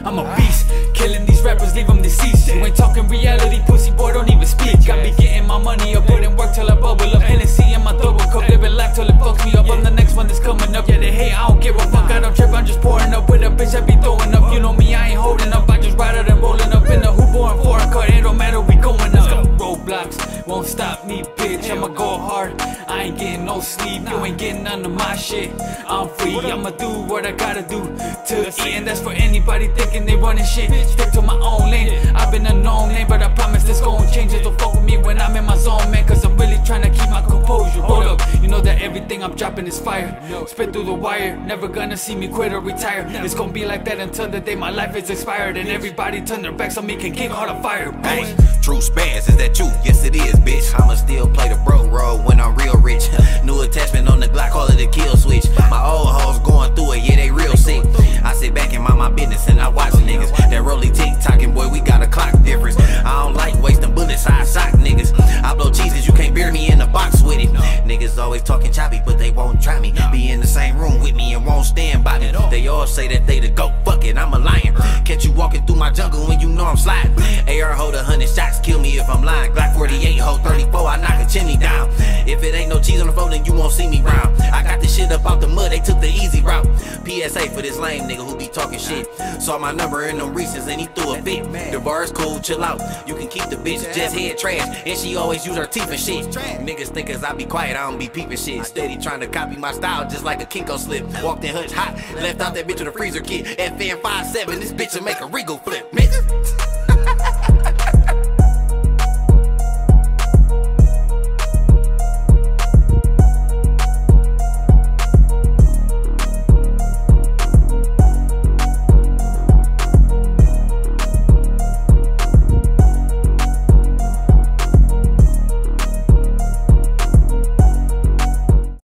I'm a beast, killing these rappers, leave them deceased. You ain't talking reality, pussy boy, don't even speak. I be getting my money up, putting work till I bubble up. Hennessy in my double cup, living life till it fucks me up. I'm the next one that's coming up, yeah they hate, I don't give a fuck. I don't trip, I'm just pouring up with a bitch I be throwing up. You know me, I ain't holding up, I just ride out and rolling up in the hoop or in foreign cut. It don't matter, we going up. Roadblocks won't stop me, bitch. I'ma go hard, I ain't getting no sleep. You ain't getting none of my shit. I'm free, I'ma do what I gotta do to eat, and that's for anybody thinking they running shit. Stick to my own lane. I've been a known name, but I promise this gon' change. Just don't fuck with me when I'm in my zone, man, cause I'm really trying to keep my composure. Hold up, you know that everything I'm dropping is fire. Spit through the wire, never gonna see me quit or retire. It's gonna be like that until the day my life is expired, and everybody turn their backs on me, can kick hard on fire. Bang. True spaz, is that you? Yes it is, bitch. I'ma still play the bro role when I'm real rich. New attachment on the Glock, call it a kill switch. My old hoes going through it, yeah they real sick. I sit back and mind my business and I watch niggas that rolly tick-tocking, boy we got a clock difference. I don't like wasting bullets, I sock niggas. I blow cheeses, you can't bury me in a box with it. Niggas always talking choppy, but they won't try me. Be in the same room with me and won't stand by me. They all say that they the GOAT, fuck it, I'm a lion. Catch you walking through my jungle when you know I'm sliding. AR hold 100 shots, kill me if I'm lying. Glock 48 hold 34, I knock a chimney down. If it ain't no cheese on the floor, then you won't see me round. I got this shit up out the mud, they took the easy route. PSA for this lame nigga who be talking shit. Saw my number in them recents and he threw a fit. The bar is cool, chill out, you can keep the bitch. Just head trash, and she always use her teeth and shit. Niggas think as I be quiet, I don't be peeping shit. Steady trying to copy my style just like a Kinko slip. Walked in Hutch hot, left out that bitch with a freezer kit. FN 57, this bitch will make a Regal flip, nigga.